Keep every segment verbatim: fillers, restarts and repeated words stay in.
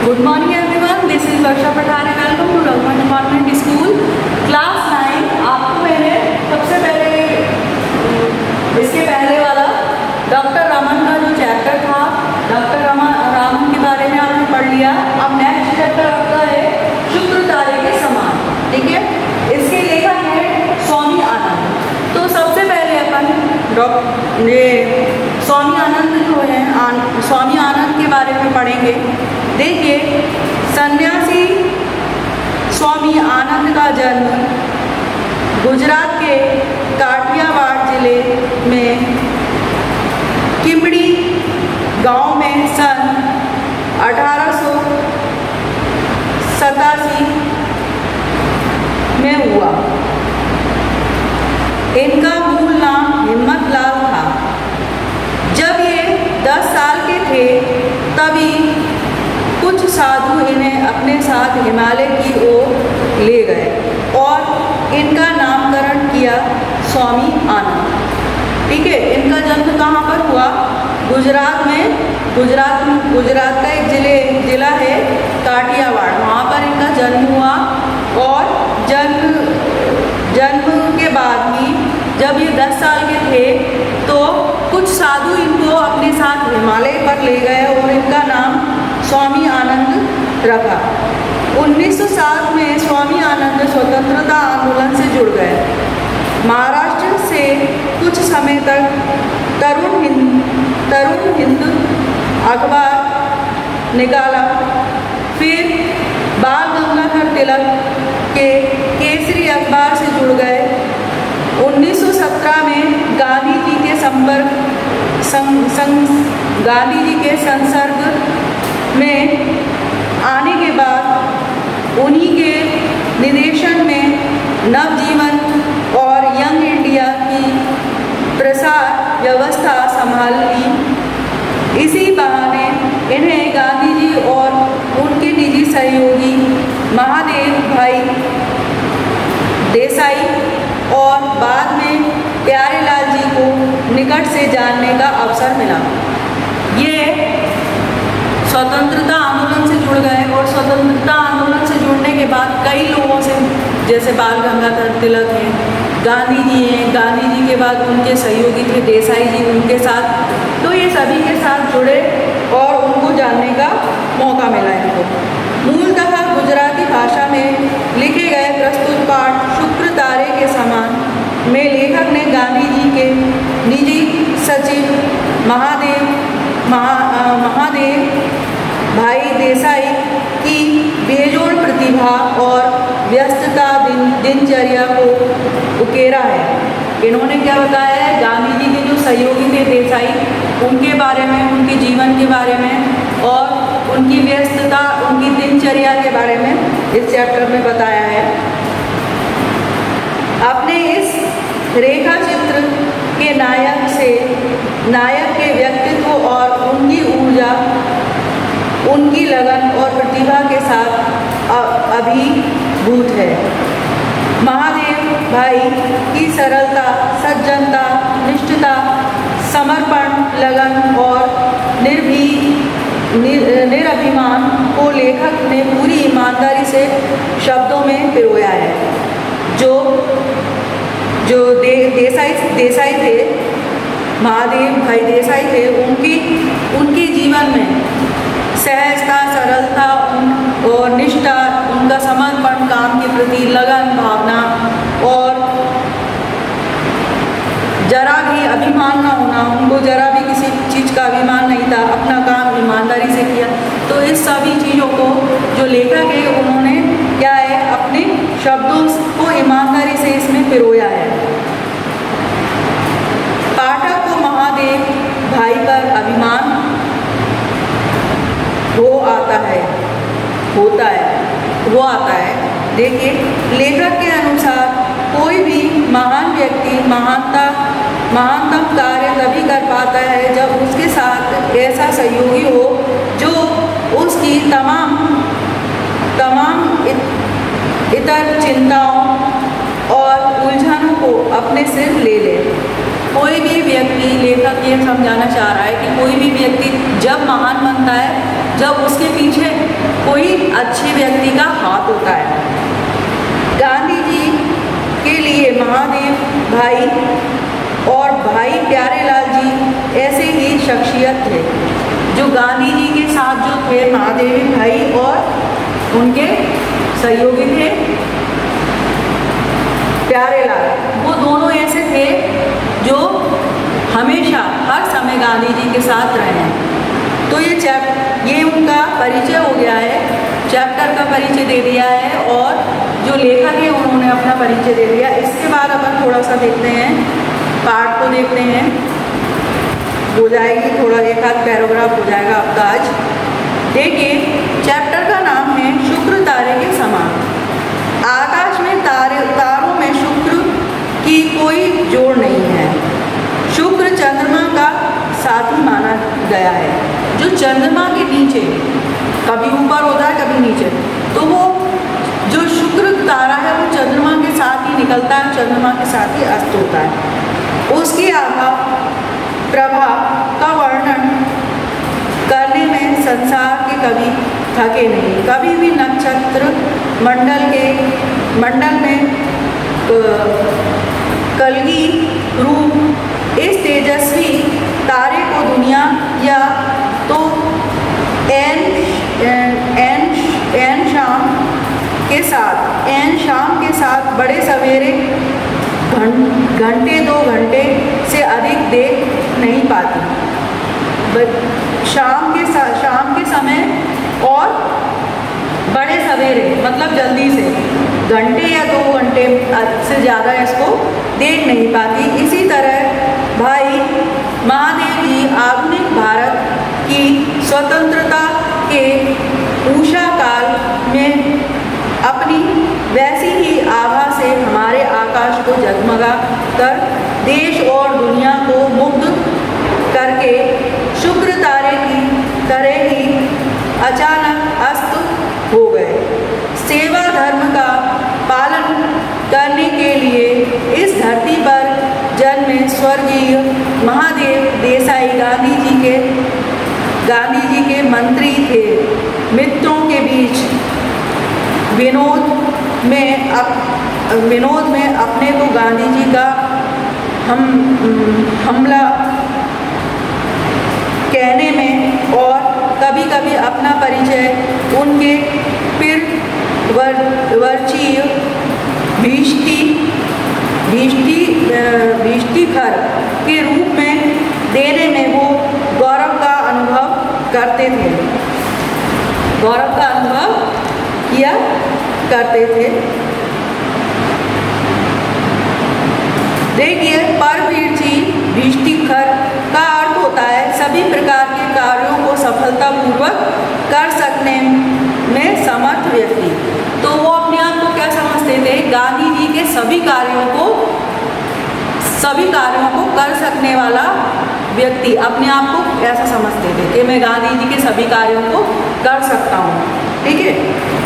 Good morning everyone, this is Varsha Pathare. Welcome to Raghuvan Department School, class nine. आपको मैंने सबसे पहले इसके पहले वाला डॉक्टर रमन का जो चैप्टर था, डॉक्टर रमन रामन के बारे में आपने पढ़ लिया। अब नेक्स्ट चैप्टर आपका है शुक्र तारे के समान, ठीक है। इसके लेखक है स्वामी आनंद। तो सबसे पहले अपन डॉक्टर ये स्वामी आनंद जो है आन, स्वामी आनंद के बारे में पढ़ेंगे। देखिए, सन्यासी स्वामी आनंद का जन्म गुजरात के काठियावाड़ जिले में किमड़ी गांव में सन अठारह सौ सतासी में हुआ। इनका मूल नाम हिम्मतलाल था। जब ये दस साल के थे तभी कुछ साधु इन्हें अपने साथ हिमालय की ओर ले गए और इनका नामकरण किया स्वामी आनंद, ठीक है। इनका जन्म कहाँ पर हुआ? गुजरात में। गुजरात में गुजरात का एक जिले जिला है काठियावाड़, वहाँ पर इनका जन्म हुआ। और जन्म जन्म के बाद ही जब ये दस साल के थे तो कुछ साधु इनको अपने साथ हिमालय पर ले गए और इनका नाम स्वामी आनंद रखा। उन्नीस सौ सात में स्वामी आनंद स्वतंत्रता आंदोलन से जुड़ गए। महाराष्ट्र से कुछ समय तक तरुण हिंद तरुण हिंद अखबार निकाला। फिर बाल गंगाधर तिलक के केसरी अखबार से जुड़ गए। उन्नीस सौ सत्रह में गांधी जी के संपर्क संग, संग, गांधी जी के संसर्ग में आने के बाद उन्हीं के निर्देशन में नवजीवन और यंग इंडिया की प्रसार व्यवस्था संभाल ली। इसी बहाने इन्हें गांधी जी और उनके निजी सहयोगी महादेव भाई देसाई और बाद में प्यारेलाल जी को निकट से जानने का अवसर मिला। ये स्वतंत्रता आंदोलन से जुड़ गए और स्वतंत्रता आंदोलन से जुड़ने के बाद कई लोगों से, जैसे बाल गंगाधर तिलक हैं, गांधी जी हैं, गांधी जी के बाद उनके सहयोगी थे देसाई जी, उनके साथ, तो ये सभी के साथ जुड़े और उनको जानने का मौका मिला इनको। मूलतः गुजराती भाषा में लिखे गए प्रस्तुत पाठ शुक्र तारे के समान में लेखक ने गांधी जी के निजी सचिव महादेव महा महादेव भाई देसाई की बेजोड़ प्रतिभा और व्यस्तता दिन दिनचर्या को उकेरा है। इन्होंने क्या बताया है? गांधी जी के जो सहयोगी थे देसाई, उनके बारे में, उनके जीवन के बारे में और उनकी व्यस्तता, उनकी दिनचर्या के बारे में इस चैप्टर में बताया है। अपने इस रेखा चित्र के नायक से नायक के व्यक्तित्व और उनकी ऊर्जा, उनकी लगन और प्रतिभा के साथ अभिभूत है। महादेव भाई की सरलता, सज्जनता, निष्ठता, समर्पण, लगन और निर्भीक निर, निरभिमान को लेखक ने पूरी ईमानदारी से शब्दों में पिरोया है। जो जो दे, देसाई देसाई थे, महादेव भाई देसाई थे, उनकी उनके जीवन में सहजता, सरलता और निष्ठा, उनका समर्पण, काम के प्रति लगन भावना और जरा भी अभिमान ना होना, उनको जरा भी किसी चीज़ का अभिमान नहीं था, अपना काम ईमानदारी से किया। तो इस सभी चीज़ों को जो लेखक है उन्होंने क्या है, अपने शब्दों को ईमानदारी से इसमें पिरोया है। पाठक को महादेव भाई पर अभिमान वो आता है होता है वो आता है। देखिए, लेखक के अनुसार कोई भी महान व्यक्ति महानता महानतम कार्य तभी कर पाता है जब उसके साथ ऐसा सहयोगी हो जो उसकी तमाम तमाम इतर चिंताओं और उलझनों को अपने सिर ले ले। कोई भी व्यक्ति, लेखक ये समझाना चाह रहा है कि कोई भी व्यक्ति जब महान बनता है जब उसके पीछे कोई अच्छे व्यक्ति का हाथ होता है। गांधी जी के लिए महादेव भाई और भाई प्यारेलाल जी ऐसे ही शख्सियत थे जो गांधी जी के साथ जो थे महादेव भाई और उनके सहयोगी थे प्यारेलाल, वो दोनों ऐसे थे जो हमेशा हर समय गांधी जी के साथ रहे हैं। तो ये चैप ये उनका परिचय हो गया है, चैप्टर का परिचय दे दिया है और जो लेखक है उन्होंने अपना परिचय दे दिया। इसके बाद अपन थोड़ा सा देखते हैं, पार्ट को देखते हैं, हो जाएगी थोड़ा एक आध पैराग्राफ हो जाएगा आपका आज। देखिए चैप्टर का नाम है शुक्र तारे के समान। आकाश में तारे तारों में शुक्र की कोई जोड़ नहीं है। शुक्र चंद्रमा का साथी माना गया है, जो चंद्रमा के नीचे कभी ऊपर होता है कभी नीचे, तो वो जो शुक्र तारा है वो चंद्रमा के साथ ही निकलता है, चंद्रमा के साथ ही अस्त होता है। उसकी आभा प्रभा का वर्णन करने में संसार के कभी थके नहीं। कभी भी नक्षत्र मंडल के मंडल में कलगी रूप इस तेजस्वी तारे को दुनिया या तो एन एन एन शाम के साथ एन शाम के साथ बड़े सवेरे घंटे दो घंटे से अधिक देख नहीं पाती। शाम के शाम के समय और बड़े सवेरे मतलब जल्दी से घंटे या दो घंटे से ज़्यादा इसको देख नहीं पाती। इसी तरह भाई महादेव जी आधुनिक भारत की स्वतंत्रता के ऊषा काल में अपनी वैसी ही आभा से हमारे आकाश को जगमगा कर देश और दुनिया को मुग्ध करके शुक्र तारे की तरह ही अचानक अस्त हो गए। सेवा धर्म का पालन करने के लिए इस धरती पर जन्मे स्वर्गीय महादेव देसाई गांधी जी के गांधी जी के मंत्री थे। मित्रों के बीच विनोद में अप विनोद में अपने को गांधी जी का हम हमला कहने में और कभी कभी अपना परिचय उनके फिर वर वर्चीय भीष्टी भीष्टी भीष्टिखर के रूप में देने में वो गौरव का अनुभव करते थे गौरव का अनुभव किया करते थे। देखिए परमवीर जी भीष्टिखर का अर्थ होता है सभी प्रकार के कार्यों को सफलतापूर्वक कर सकने में समर्थ व्यक्ति। तो वो अपने आप को क्या समझते थे? गांधी जी के सभी कार्यों को सभी कार्यों को कर सकने वाला व्यक्ति अपने आप को ऐसा समझते थे कि मैं गांधी जी के सभी कार्यों को कर सकता हूँ। ठीक है,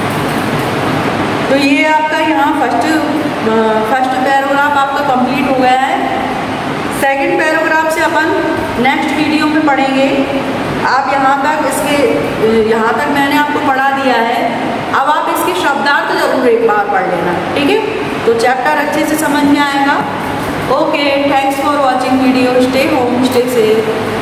तो ये आपका यहाँ फर्स्ट फर्स्ट पैराग्राफ आपका कंप्लीट हो गया है। सेकंड पैराग्राफ से अपन नेक्स्ट वीडियो में पढ़ेंगे। आप यहाँ तक इसके यहाँ तक मैंने आपको पढ़ा दिया है, अब आप इसके शब्दार्थ जरूर एक बार पढ़ लेना। ठीक है, तो चैप्टर अच्छे से समझ में आएगा। Okay, thanks for watching video. Stay home, stay safe.